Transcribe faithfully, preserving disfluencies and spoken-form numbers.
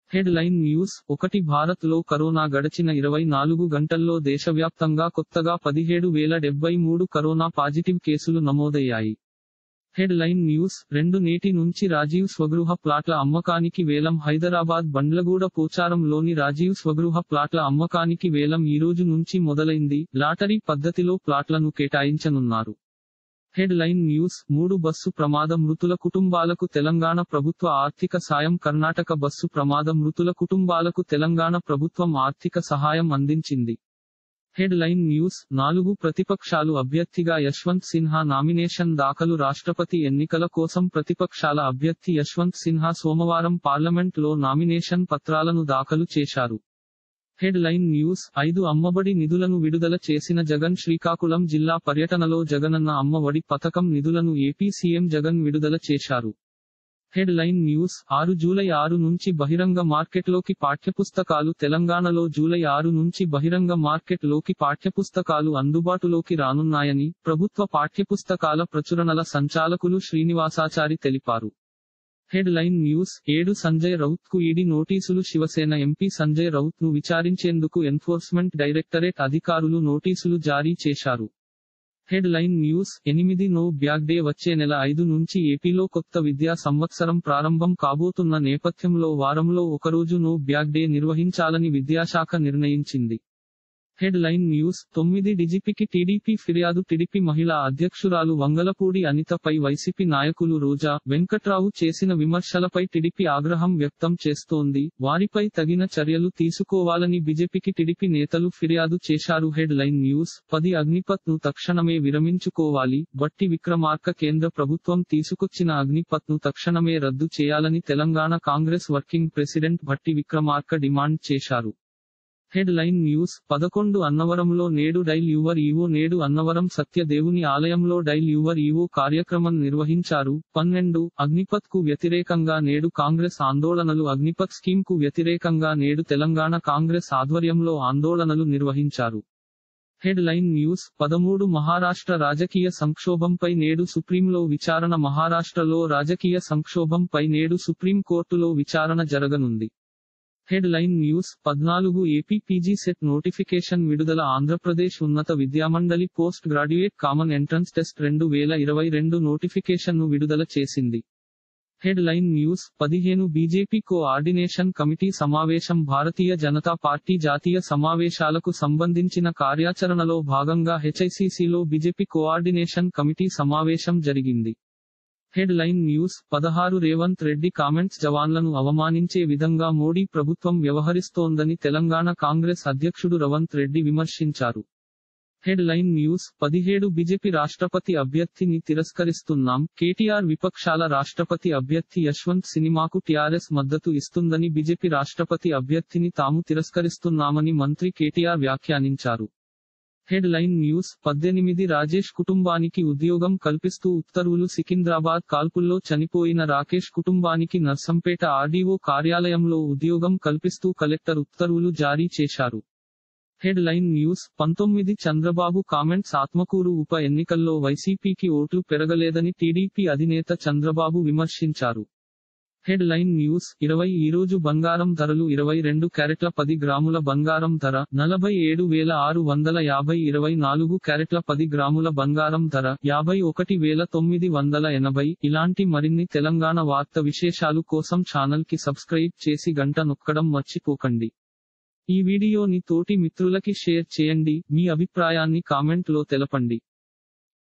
Head line news ఒకటి భారత్ లో corona గడచిన ఇరవై నాలుగు గంటల్లో దేశవ్యాప్తంగా కొత్తగా పదిహేడు వేల డెబ్బై మూడు కరోనా పాజిటివ్ కేసులు నమోదయ్యాయి. హెడ్ లైన్ న్యూస్ రెండు నేటి నుంచి రాజీవ్ స్వగృహ ప్లాట్ల అమ్మకానికి వేలం హైదరాబాద్ బండ్లగూడ పోచారంలోని రాజీవ్ స్వగృహ ప్లాట్ల అమ్మకానికి వేలం ఈరోజు నుంచి మొదలైంది. లాటరీ పద్ధతిలో ప్లాట్లను కేటాయించనున్నారు. హెడ్ లైన్ న్యూస్ మూడు బస్సు ప్రమాద మృతుల కుటుంబాలకు తెలంగాణ ప్రభుత్వ ఆర్థిక సాయం కర్ణాటక బస్సు ప్రమాద మృతుల కుటుంబాలకు తెలంగాణ ప్రభుత్వం ఆర్థిక సహాయం అందించింది. హెడ్ లైన్ న్యూస్ నాలుగు ప్రతిపక్షాలు అభ్యర్థిగా యశ్వంత్ సిన్హా నామినేషన్ దాఖలు రాష్ట్రపతి ఎన్నికల కోసం ప్రతిపక్షాల అభ్యర్థి యశ్వంత్ సిన్హా సోమవారం పార్లమెంట్ లో నామినేషన్ పత్రాలను దాఖలు చేశారు. హెడ్ లైన్ న్యూస్ ఐదు అమ్మఒడి నిధులను విడుదల చేసిన జగన్ శ్రీకాకుళం జిల్లా పర్యటనలో జగనన్న అమ్మఒడి పథకం నిధులను ఏపీ సీఎం జగన్ విడుదల చేశారు. హెడ్ లైన్ న్యూస్ ఆరు జూలై ఆరు నుంచి బహిరంగ మార్కెట్లోకి పాఠ్యపుస్తకాలు తెలంగాణలో జూలై ఆరు నుంచి బహిరంగ మార్కెట్ లోకి పాఠ్యపుస్తకాలు అందుబాటులోకి రానున్నాయని ప్రభుత్వ పాఠ్యపుస్తకాల ప్రచురణల సంచాలకులు శ్రీనివాసాచారి తెలిపారు. హెడ్ లైన్ న్యూస్ ఏడు సంజయ్ రౌత్ కు ఈడీ నోటీసులు శివసేన ఎంపీ సంజయ్ రౌత్ ను విచారించేందుకు ఎన్ఫోర్స్మెంట్ డైరెక్టరేట్ అధికారులు నోటీసులు జారీ చేశారు. హెడ్ లైన్ న్యూస్ ఎనిమిది నో బ్యాగ్ డే వచ్చే నెల ఐదు నుంచి ఏపీలో కొత్త విద్యా సంవత్సరం ప్రారంభం కాబోతున్న నేపథ్యంలో వారంలో ఒకరోజు నో బ్యాగ్ డే నిర్వహించాలని విద్యాశాఖ నిర్ణయించింది. హెడ్ లైన్ న్యూస్ తొమ్మిది డీజీపీకి టీడీపీ ఫిర్యాదు టీడీపీ మహిళా అధ్యక్షురాలు వంగలపూడి అనితపై వైసీపీ నాయకులు రోజా, వెంకట్రావు చేసిన విమర్శలపై టీడీపీ ఆగ్రహం వ్యక్తం చేస్తోంది. వారిపై తగిన చర్యలు తీసుకోవాలని బీజేపీకి టీడీపీ నేతలు ఫిర్యాదు చేశారు. హెడ్ లైన్ న్యూస్ పది అగ్నిపథ్ ను తక్షణమే విరమించుకోవాలి. భట్టి విక్రమార్క కేంద్ర ప్రభుత్వం తీసుకొచ్చిన అగ్నిపథ్ ను తక్షణమే రద్దు చేయాలని Telangana Congress working president Bhatti Vikramarka demand చేశారు. హెడ్ లైన్ న్యూస్ పదకొండు అన్నవరంలో నేడు డైల్ యువర్ ఈవో నేడు అన్నవరం సత్య దేవుని ఆలయంలో డైల్ యువర్ ఈవో కార్యక్రమం నిర్వహించారు. పన్నెండు అగ్నిపథ్ కు వ్యతిరేకంగా నేడు కాంగ్రెస్ ఆందోళనలు అగ్నిపథ్ స్కీమ్ కు వ్యతిరేకంగా నేడు తెలంగాణ కాంగ్రెస్ ఆధ్వర్యంలో ఆందోళనలు నిర్వహించారు. హెడ్ లైన్ న్యూస్ పదమూడు మహారాష్ట్ర రాజకీయ సంక్షోభంపై నేడు సుప్రీంలో విచారణ మహారాష్ట్రలో రాజకీయ సంక్షోభంపై నేడు సుప్రీం కోర్టులో విచారణ జరగనుంది. హెడ్ లైన్ న్యూస్ పద్నాలుగు ఏపీ పీజీ సెట్ నోటిఫికేషన్ విడుదల ఆంధ్రప్రదేశ్ ఉన్నత విద్యామండలి post graduate common entrance test రెండు వేల ఇరవై రెండు నోటిఫికేషన్ను విడుదల చేసింది. హెడ్ లైన్ న్యూస్ పదిహేను బీజేపీ కో ఆర్డినేషన్ కమిటీ సమావేశం భారతీయ జనతా పార్టీ జాతీయ సమావేశాలకు సంబంధించిన కార్యాచరణలో భాగంగా హెచ్ఐసీసీలో బీజేపీ కోఆర్డినేషన్ కమిటీ సమావేశం జరిగింది. హెడ్ లైన్ న్యూస్ పదహారు రేవంత్ రెడ్డి కామెంట్స్ జవాన్లను అవమానించే విధంగా మోడీ ప్రభుత్వం వ్యవహరిస్తోందని తెలంగాణ కాంగ్రెస్ అధ్యక్షుడు రవంత్ రెడ్డి విమర్శించారు. హెడ్ లైన్ న్యూస్ పదిహేడు బీజేపీ రాష్ట్రపతి అభ్యర్థిని తిరస్కరిస్తున్నాం. కేటీఆర్ విపక్షాల రాష్ట్రపతి అభ్యర్థి యశ్వంత్ సిన్హాకు టీఆర్ఎస్ మద్దతు ఇస్తుందని బీజేపీ రాష్ట్రపతి అభ్యర్థిని తాము తిరస్కరిస్తున్నామని మంత్రి కేటీఆర్ వ్యాఖ్యానించారు. హెడ్ లైన్ న్యూస్ పద్దెనిమిది రాజేష్ కుటుంబానికి ఉద్యోగం కల్పిస్తూ ఉత్తర్వులు సికింద్రాబాద్ కాల్పుల్లో చనిపోయిన రాకేష్ కుటుంబానికి నర్సంపేట ఆర్డీఓ కార్యాలయంలో ఉద్యోగం కల్పిస్తూ కలెక్టర్ ఉత్తర్వులు జారీ చేశారు. హెడ్ లైన్ న్యూస్ పంతొమ్మిది చంద్రబాబు కామెంట్స్ ఆత్మకూరు ఉప ఎన్నికల్లో వైసీపీకి ఓట్లు పెరగలేదని టీడీపీ అధినేత చంద్రబాబు విమర్శించారు. హెడ్ లైన్ న్యూస్ ఇరవై ఈరోజు బంగారం ధరలు ఇరవై రెండు క్యారెట్ల పది గ్రాముల బంగారం ధర నలభై ఏడు వేల ఆరు వందల యాభై ఇరవై నాలుగు క్యారెట్ల పది గ్రాముల బంగారం ధర యాభై ఒకటి వేల తొమ్మిది వందల ఎనభై. ఇలాంటి మరిన్ని తెలంగాణ వార్త విశేషాలు కోసం ఛానల్ కి సబ్స్క్రైబ్ చేసి గంట నొక్కడం మర్చిపోకండి. ఈ వీడియోని తోటి మిత్రులకి షేర్ చేయండి. మీ అభిప్రాయాన్ని కామెంట్ లో తెలపండి.